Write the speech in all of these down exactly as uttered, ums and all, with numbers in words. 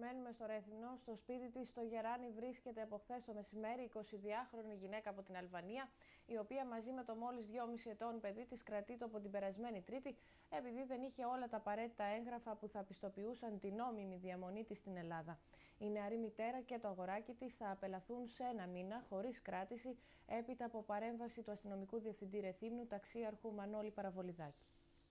Μένουμε στο Ρέθυμνο. Στο σπίτι της στο Γεράνι βρίσκεται από χθες το μεσημέρι η εικοσιδυάχρονη γυναίκα από την Αλβανία, η οποία μαζί με το μόλις δυόμισι ετών παιδί της κρατείται από την περασμένη Τρίτη, επειδή δεν είχε όλα τα απαραίτητα έγγραφα που θα πιστοποιούσαν την νόμιμη διαμονή της στην Ελλάδα. Η νεαρή μητέρα και το αγοράκι της θα απελαθούν σε ένα μήνα χωρίς κράτηση, έπειτα από παρέμβαση του αστυνομικού διευθυντή Ρεθύμνου, ταξίαρχου Μανώλη Παραβολιδάκη.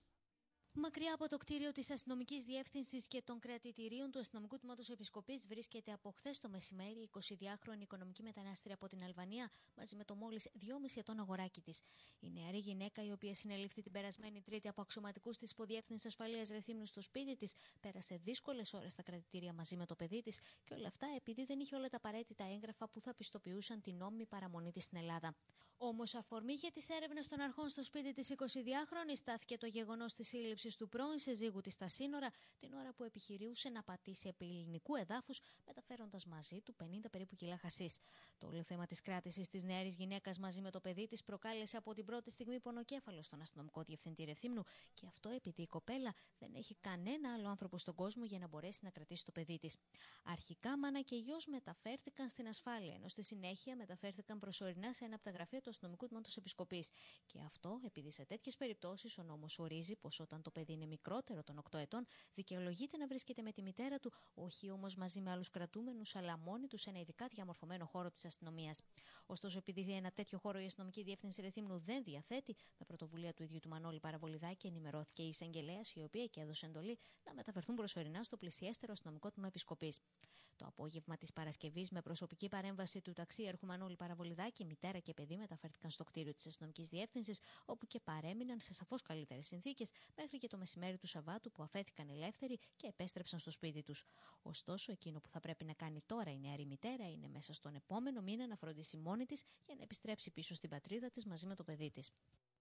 Μακριά από το κτίριο της αστυνομικής διεύθυνσης και των κρατητηρίων του αστυνομικού τμήματος Επισκοπής βρίσκεται από χθες το μεσημέρι η εικοσιδυάχρονη οικονομική μετανάστρια από την Αλβανία μαζί με το μόλις δυόμισι ετών αγοράκι της. Η νεαρή γυναίκα, η οποία συνελήφθη την περασμένη Τρίτη από αξιωματικούς της Υποδιεύθυνσης Ασφαλείας Ρεθύμνου στο σπίτι της, πέρασε δύσκολες ώρες στα κρατητήρια μαζί με το παιδί της και όλα αυτά επειδή δεν είχε όλα τα απαραίτητα έγγραφα που θα πιστοποιούσαν την νόμιμη παραμονή της στην Ελλάδα. Όμως, αφορμή για τις έρευνες των αρχών στο σπίτι της εικοσιδυάχρονης στάθηκε το γεγονός της σύλληψης του πρώην συζύγου της στα σύνορα, την ώρα που επιχειρούσε να πατήσει επί ελληνικού εδάφους, μεταφέροντας μαζί του πενήντα περίπου κιλά χασίς. Το όλο θέμα της κράτησης της νεαρής γυναίκας μαζί με το παιδί της προκάλεσε από την πρώτη στιγμή πονοκέφαλο στον αστυνομικό διευθυντή Ρεθύμνου, και αυτό επειδή η κοπέλα δεν έχει κανένα άλλο άνθρωπο στον κόσμο για να μπορέσει να κρατήσει το παιδί της. Αρχικά, μάνα και γιος μεταφέρθηκαν στην ασφάλεια, ενώ στη συνέχεια μεταφέρθηκαν προσωρινά σε ένα από τα γραφεία του αστυνομικού τμήματος Επισκοπής. Και αυτό επειδή σε τέτοιες περιπτώσεις ο νόμος ορίζει πως όταν το παιδί είναι μικρότερο των οκτώ ετών, δικαιολογείται να βρίσκεται με τη μητέρα του, όχι όμως μαζί με άλλους κρατούμενους, αλλά μόνοι του σε ένα ειδικά διαμορφωμένο χώρο της αστυνομίας. Ωστόσο, επειδή ένα τέτοιο χώρο η αστυνομική διεύθυνση Ρεθύμνου δεν διαθέτει, με πρωτοβουλία του ίδιου του Μανώλη Παραβολιδάκη ενημερώθηκε η εισαγγελέας, η οποία και έδωσε εντολή να μεταφερθούν προσωρινά στο πλησιέστερο αστυνομικό τμήμα Επισκοπής. Το απόγευμα της Παρασκευής, με προσωπική παρέμβαση του ταξίαρχου Μανώλη Παραβολιδάκη, μητέρα και παιδί μεταφέρθηκαν στο κτίριο της αστυνομικής διεύθυνσης, όπου και παρέμειναν σε σαφώς καλύτερες συνθήκες μέχρι και το μεσημέρι του Σαββάτου, που αφέθηκαν ελεύθεροι και επέστρεψαν στο σπίτι τους. Ωστόσο, εκείνο που θα πρέπει να κάνει τώρα η νεαρή μητέρα είναι μέσα στον επόμενο μήνα να φροντίσει μόνη της για να επιστρέψει πίσω στην πατρίδα της μαζί με το παιδί της.